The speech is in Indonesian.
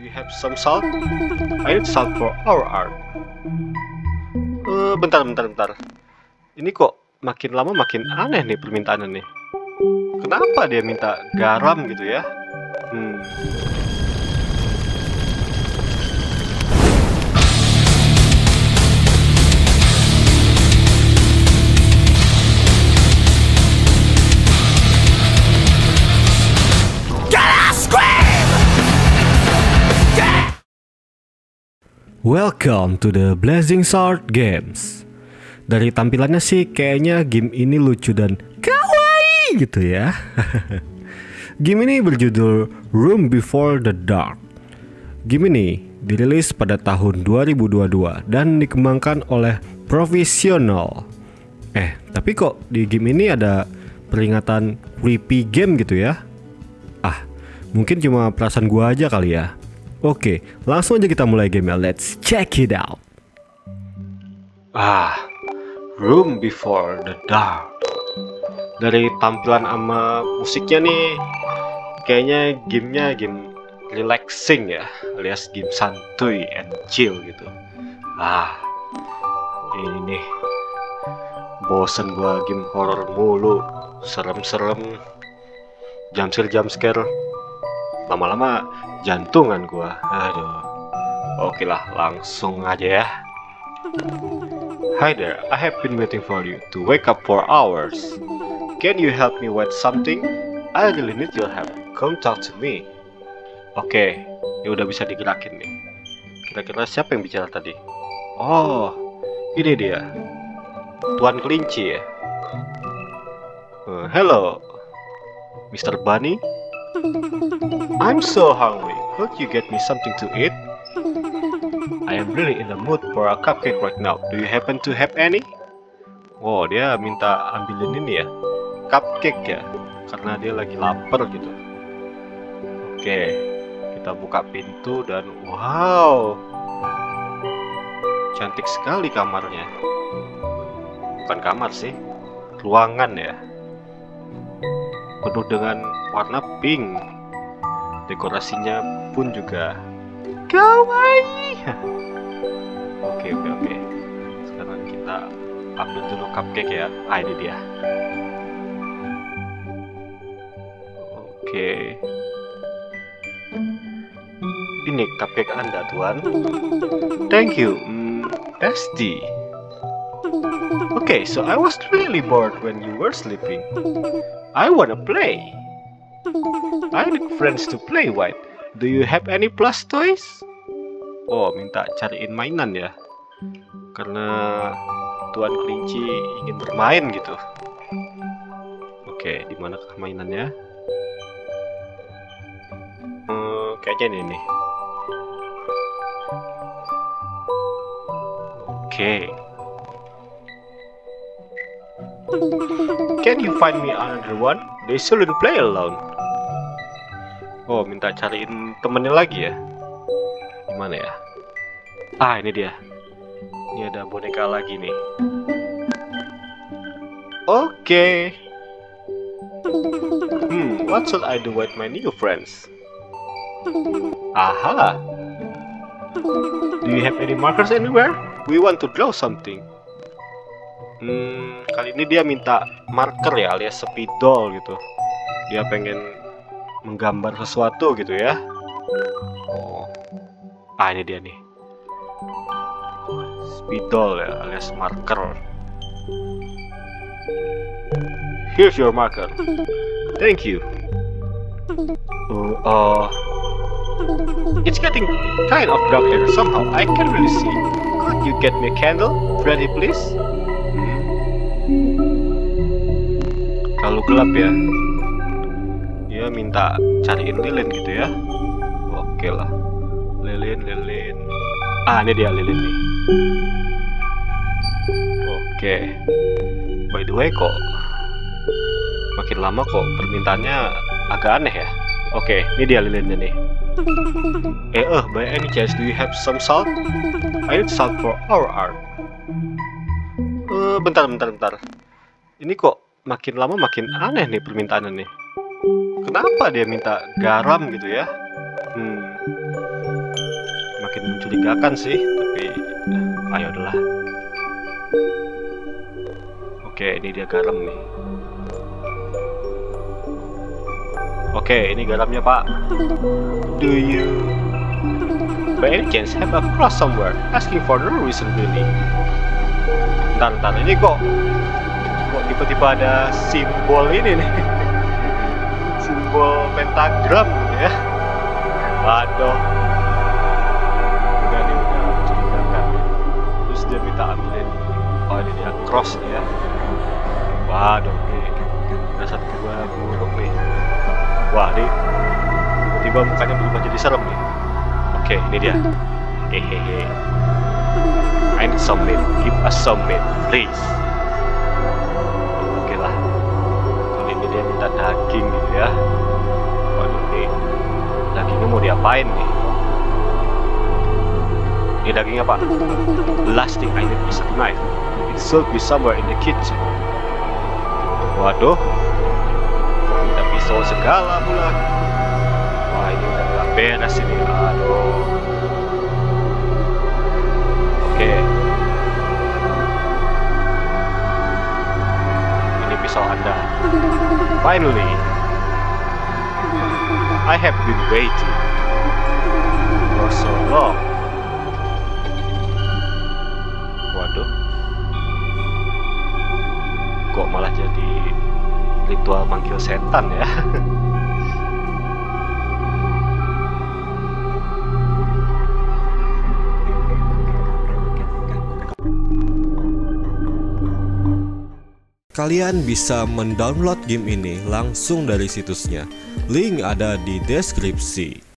you have some salt? I need salt for our art. Bentar. Ini kok makin lama makin aneh nih permintaannya nih. Kenapa dia minta garam gitu ya? Welcome to the Blazing Sword Games. Dari tampilannya sih kayaknya game ini lucu dan kawaii gitu ya. Game ini berjudul Room Before the Dark. Game ini dirilis pada tahun 2022 dan dikembangkan oleh Professional. Tapi kok di game ini ada peringatan creepy game gitu ya? Mungkin cuma perasaan gua aja kali ya. Oke, langsung aja kita mulai game ya. Let's check it out. Room Before the Dark. Dari tampilan sama musiknya nih, kayaknya gamenya game relaxing ya, alias game santuy and chill gitu. Ini nih, bosen gua game horror mulu, serem-serem, jump scare. Lama-lama jantungan gua. Oke lah, langsung aja ya. Hi there, I have been waiting for you to wake up for hours. Can you help me with something? I really need your help. Come talk to me. Oke, ini udah bisa digerakin nih. Kira-kira siapa yang bicara tadi? Oh, ini dia, Tuan Kelinci ya. Hello, Mr. Bunny. I'm so hungry. Could you get me something to eat? I am really in the mood for a cupcake right now. Do you happen to have any? Oh, dia minta ambilin ini ya, cupcake ya, karena dia lagi lapar gitu. Oke, kita buka pintu dan wow, cantik sekali kamarnya. Bukan kamar sih, ruangan ya, penuh dengan warna pink. Dekorasinya pun juga kawaii. Oke. Sekarang kita ambil dulu cupcake ya. Ini dia. Oke. Ini cupcake Anda, Tuan. Thank you. Tasty. Okay, so I was really bored when you were sleeping. I wanna play. I need friends to play with. Do you have any plush toys? Oh, minta cariin mainan ya, karena Tuan Kelinci ingin bermain gitu. Oke, di manakah mainannya? Kayaknya ini nih. Oke. Can you find me another one? They shouldn't play alone. Oh, minta cariin temennya lagi ya. Gimana ya? Ini dia. Ini ada boneka lagi nih. Oke. What should I do with my new friends? Aha. Do you have any markers anywhere? We want to draw something. Kali ini dia minta marker ya, alias spidol gitu. Dia pengen menggambar sesuatu gitu ya. Ini dia nih, spidol ya, alias marker. Here's your marker. Thank you. It's getting kind of dark here somehow. I can't really see. Could you get me a candle, Freddy, please? Kalau gelap ya, dia minta cariin lilin gitu ya. Oke lah, lilin. Ini dia lilin nih. Oke. By the way, kok makin lama kok permintaannya agak aneh ya. Oke, ini dia lilinnya nih. By any chance do you have some salt? I need salt for our art. Bentar. Ini kok makin lama makin aneh nih permintaannya nih. Kenapa dia minta garam gitu ya? makin mencurigakan sih, tapi ayo udahlah. Oke, ini dia garam nih. Oke, ini garamnya Pak. Do you by any chance have a cross somewhere asking for no reason really? Ntar ini kok tiba-tiba ada simbol ini nih. Simbol pentagram ya. Waduh. Udah mencurigakan. Terus dia minta ambilin. Oh ini dia cross nih ya. Waduh nih. Ada satu dua buruk nih. Wah ini tiba-tiba mukanya berubah jadi serem nih. Oke, ini dia. Hehehe. I need some meat. Give us some meat, please. Oke lah. Kali ini dia minta daging gitu ya. Waduh nih. Dagingnya mau diapain nih? Ini dagingnya Pak. The last thing I need is a knife. It should be somewhere in the kitchen. Waduh. Minta pisau segala pula. Wah ini udah gak beres ini. Aduh. Oke. Ini pisau Anda. Finally. I have been waiting for so long. Waduh. Kok malah jadi ritual manggil setan ya? Kalian bisa mendownload game ini langsung dari situsnya. Link ada di deskripsi.